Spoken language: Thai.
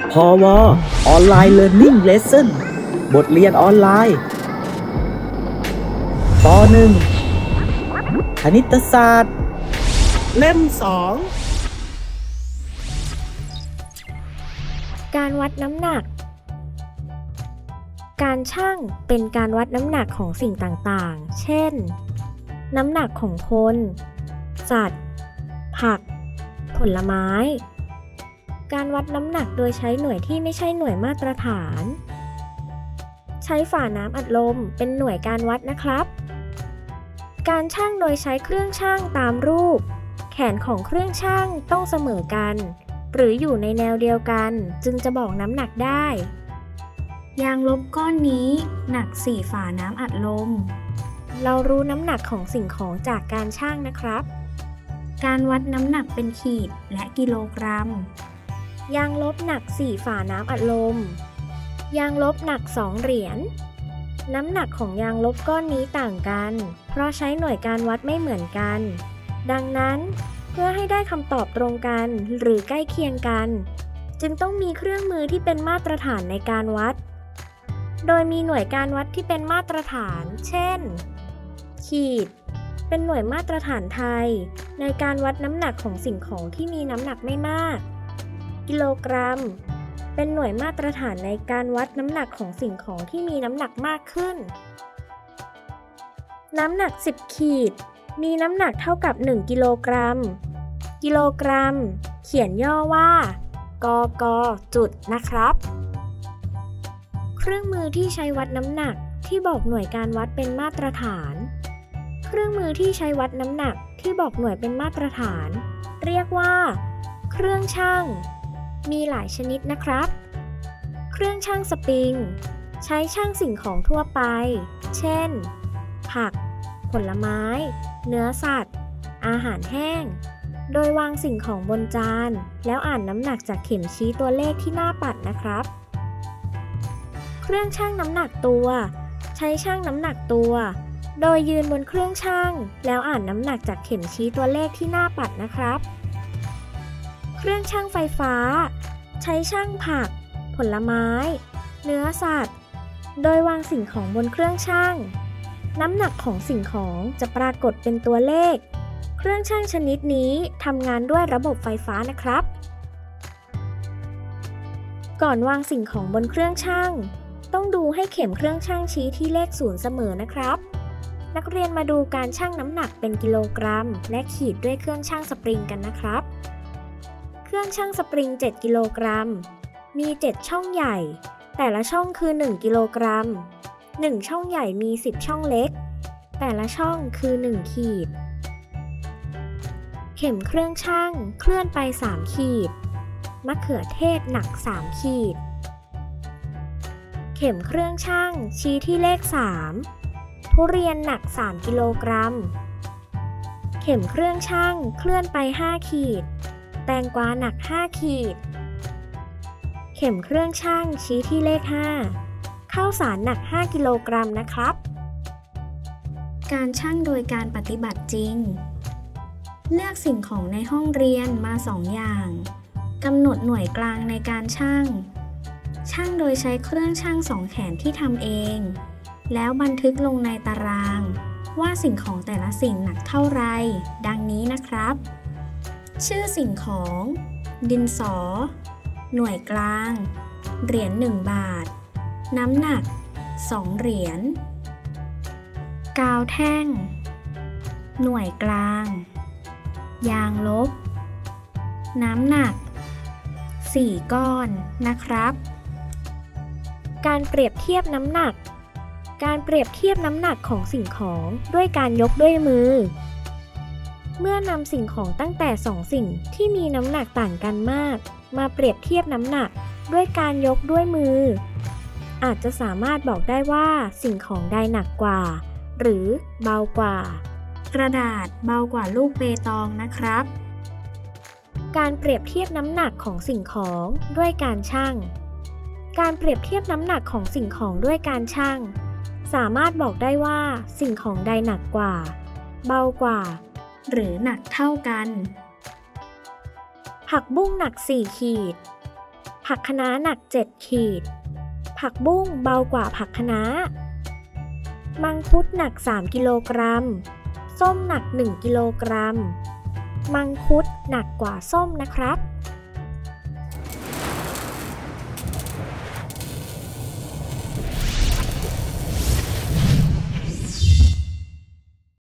พวออนไลน์ Learning Lesson บทเรียนออนไลน์ป .1 คณิตศาสตร์เล่ม 2 การวัดน้ำหนักการชั่งเป็นการวัดน้ำหนักของสิ่งต่างๆเช่นน้ำหนักของคนสัตว์ผักผลไม้การวัดน้ำหนักโดยใช้หน่วยที่ไม่ใช่หน่วยมาตรฐานใช้ฝาน้ำอัดลมเป็นหน่วยการวัดนะครับการชั่งโดยใช้เครื่องชั่งตามรูปแขนของเครื่องชั่งต้องเสมอกันหรืออยู่ในแนวเดียวกันจึงจะบอกน้ำหนักได้ยางลบก้อนนี้หนัก4ฝาน้ำอัดลมเรารู้น้ำหนักของสิ่งของจากการชั่งนะครับการวัดน้ำหนักเป็นขีดและกิโลกรัมยางลบหนัก4ฝาน้ำอัดลมยางลบหนัก2เหรียญน้ำหนักของยางลบก้อนนี้ต่างกันเพราะใช้หน่วยการวัดไม่เหมือนกันดังนั้นเพื่อให้ได้คำตอบตรงกันหรือใกล้เคียงกันจึงต้องมีเครื่องมือที่เป็นมาตรฐานในการวัดโดยมีหน่วยการวัดที่เป็นมาตรฐานเช่นขีดเป็นหน่วยมาตรฐานไทยในการวัดน้ำหนักของสิ่งของที่มีน้ำหนักไม่มากกิโลกรัมเป็นหน่วยมาตรฐานในการวัดน้ำหนักของสิ่งของที่มีน้ำหนักมากขึ้นน้ำหนัก10ขีดมีน้ำหนักเท่ากับ1กิโลกรัมกิโลกรัมเขียนย่อว่ากกจุดนะครับเครื่องมือที่ใช้วัดน้ำหนักที่บอกหน่วยการวัดเป็นมาตรฐานเครื่องมือที่ใช้วัดน้ำหนักที่บอกหน่วยเป็นมาตรฐานเรียกว่าเครื่องชั่งมีหลายชนิดนะครับเครื่องชั่งสปริงใช้ชั่งสิ่งของทั่วไปเช่นผักผลไม้เนื้อสัตว์อาหารแห้งโดยวางสิ่งของบนจานแล้วอ่านน้ำหนักจากเข็มชี้ตัวเลขที่หน้าปัดนะครับเครื่องชั่งน้ำหนักตัวใช้ชั่งน้ำหนักตัวโดยยืนบนเครื่องชั่งแล้วอ่านน้ำหนักจากเข็มชี้ตัวเลขที่หน้าปัดนะครับเครื่องชั่งไฟฟ้าใช้ชั่งผักผลไม้เนื้อสัตว์โดยวางสิ่งของบนเครื่องชั่งน้ำหนักของสิ่งของจะปรากฏเป็นตัวเลขเครื่องชั่งชนิดนี้ทำงานด้วยระบบไฟฟ้านะครับก่อนวางสิ่งของบนเครื่องชั่งต้องดูให้เข็มเครื่องชั่งชี้ที่เลข0เสมอนะครับนักเรียนมาดูการชั่งน้ำหนักเป็นกิโลกรัมและขีดด้วยเครื่องชั่งสปริงกันนะครับเครื่องชั่งสปริง7กิโลกรัมมี7ช่องใหญ่แต่ละช่องคือ1กิโลกรัม1ช่องใหญ่มี10ช่องเล็กแต่ละช่องคือ1ขีดเข็มเครื่องชั่งเคลื่อนไป3ขีดมะเขือเทศหนัก3ขีดเข็มเครื่องชั่งชี้ที่เลข3ทุเรียนหนัก3กิโลกรัมเข็มเครื่องชั่งเคลื่อนไป5ขีดแตงกวาหนัก5ขีดเข็มเครื่องชั่งชี้ที่เลข5ข้าวสารหนัก5กิโลกรัมนะครับการชั่งโดยการปฏิบัติจริงเลือกสิ่งของในห้องเรียนมา2อย่างกำหนดหน่วยกลางในการชั่งโดยใช้เครื่องชั่ง2แขนที่ทำเองแล้วบันทึกลงในตารางว่าสิ่งของแต่ละสิ่งหนักเท่าไรดังนี้นะครับชื่อสิ่งของดินสอหน่วยกลางเหรียญ1บาทน้ำหนัก2เหรียญกาวแท่งหน่วยกลางยางลบน้ำหนัก4ก้อนนะครับการเปรียบเทียบน้ำหนักการเปรียบเทียบน้ำหนักของสิ่งของด้วยการยกด้วยมือเมื่อนำสิ่งของตั้งแต่2สิ่งที่มีน้ำหนักต่างกันมากมาเปรียบเทียบน้ำหนักด้วยการยกด้วยมืออาจจะสามารถบอกได้ว่าสิ่งของใดหนักกว่าหรือเบากว่ากระดาษเบากว่าลูกเปตองนะครับการเปรียบเทียบน้ำหนักของสิ่งของด้วยการชั่งการเปรียบเทียบน้ำหนักของสิ่งของด้วยการชั่งสามารถบอกได้ว่าสิ่งของใดหนักกว่าเบากว่าหรือหนักเท่ากันผักบุ้งหนัก4ขีดผผักคะน้าหนัก7ขีดผักบุ้งเบากว่าผักคะน้ามังคุดหนัก3กิโลกรัมส้มหนัก1กิโลกรัมมังคุดหนักกว่าส้มนะครับ